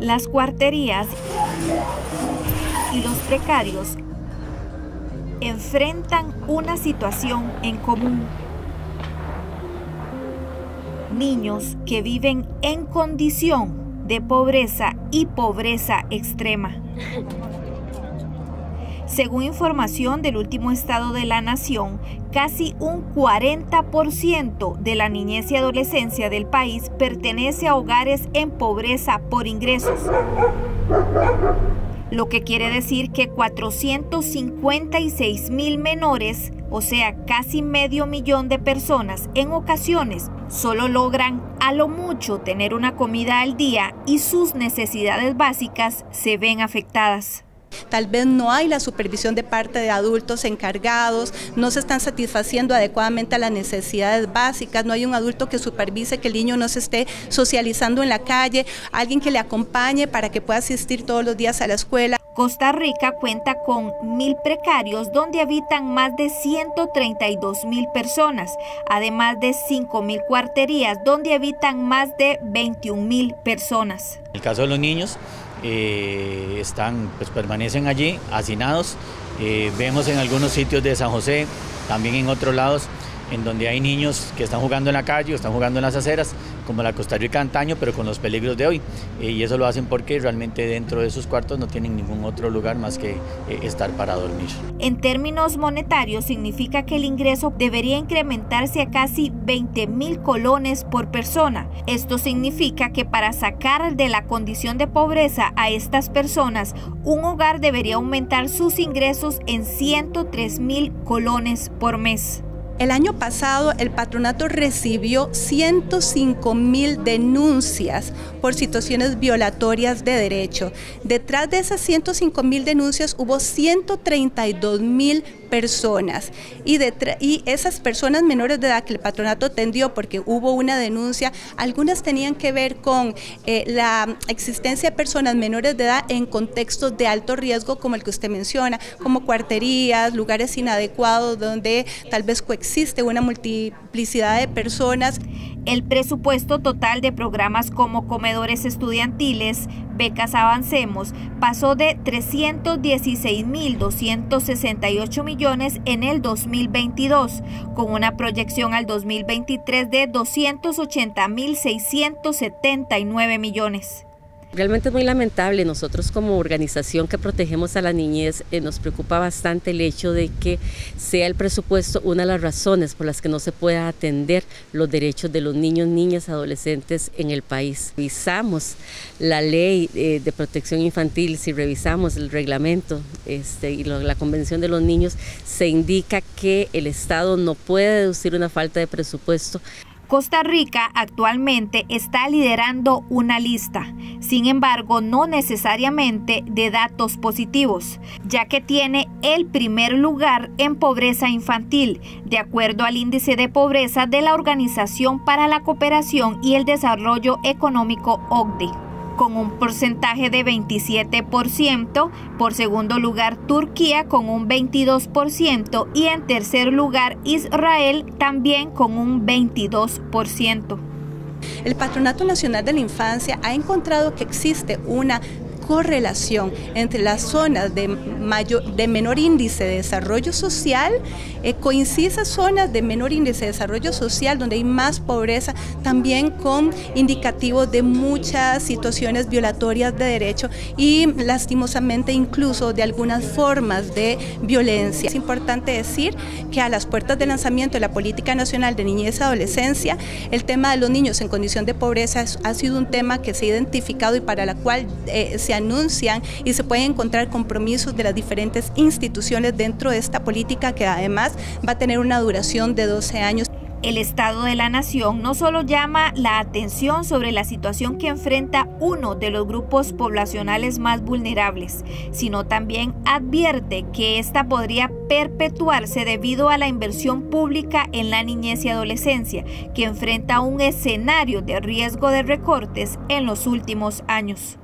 Las guarderías y los precarios enfrentan una situación en común. Niños que viven en condición de pobreza y pobreza extrema. Según información del último Estado de la Nación, casi un 40% de la niñez y adolescencia del país pertenece a hogares en pobreza por ingresos. Lo que quiere decir que 456,000 menores, o sea, casi medio millón de personas, en ocasiones solo logran a lo mucho tener una comida al día y sus necesidades básicas se ven afectadas. Tal vez no hay la supervisión de parte de adultos encargados, no se están satisfaciendo adecuadamente a las necesidades básicas, no hay un adulto que supervise que el niño no se esté socializando en la calle, alguien que le acompañe para que pueda asistir todos los días a la escuela. Costa Rica cuenta con 1,000 precarios donde habitan más de 132,000 personas, además de 5,000 guarderías donde habitan más de 21,000 personas. En el caso de los niños, permanecen allí hacinados. Vemos en algunos sitios de San José, también en otros lados, en donde hay niños que están jugando en la calle o están jugando en las aceras, como la Costa Rica de antaño, pero con los peligros de hoy. Y eso lo hacen porque realmente dentro de sus cuartos no tienen ningún otro lugar más que estar para dormir. En términos monetarios, significa que el ingreso debería incrementarse a casi 20,000 colones por persona. Esto significa que para sacar de la condición de pobreza a estas personas, un hogar debería aumentar sus ingresos en 103,000 colones por mes. El año pasado el patronato recibió 105,000 denuncias por situaciones violatorias de derecho. Detrás de esas 105,000 denuncias hubo 132,000 personas y esas personas menores de edad que el patronato atendió porque hubo una denuncia, algunas tenían que ver con la existencia de personas menores de edad en contextos de alto riesgo como el que usted menciona, como cuarterías, lugares inadecuados donde tal vez coexiste una multiplicidad de personas. El presupuesto total de programas como comedores estudiantiles, becas Avancemos, pasó de 316,268 millones en el 2022, con una proyección al 2023 de 280,679 millones. Realmente es muy lamentable. Nosotros como organización que protegemos a la niñez nos preocupa bastante el hecho de que sea el presupuesto una de las razones por las que no se pueda atender los derechos de los niños, niñas, adolescentes en el país. Revisamos la ley de protección infantil, si revisamos el reglamento y la convención de los niños, se indica que el Estado no puede deducir una falta de presupuesto. Costa Rica actualmente está liderando una lista, sin embargo no necesariamente de datos positivos, ya que tiene el primer lugar en pobreza infantil, de acuerdo al índice de pobreza de la Organización para la Cooperación y el Desarrollo Económico OCDE, con un porcentaje de 27%, por segundo lugar Turquía con un 22% y en tercer lugar Israel también con un 22%. El Patronato Nacional de la Infancia ha encontrado que existe una correlación entre las zonas de menor índice de desarrollo social, coincide esas zonas de menor índice de desarrollo social donde hay más pobreza, también con indicativos de muchas situaciones violatorias de derecho y lastimosamente incluso de algunas formas de violencia. Es importante decir que a las puertas del lanzamiento de la Política Nacional de Niñez y Adolescencia, el tema de los niños en condición de pobreza ha sido un tema que se ha identificado y para la cual se anuncian y se pueden encontrar compromisos de las diferentes instituciones dentro de esta política que además va a tener una duración de 12 años. El Estado de la Nación no solo llama la atención sobre la situación que enfrenta uno de los grupos poblacionales más vulnerables, sino también advierte que esta podría perpetuarse debido a la inversión pública en la niñez y adolescencia, que enfrenta un escenario de riesgo de recortes en los últimos años.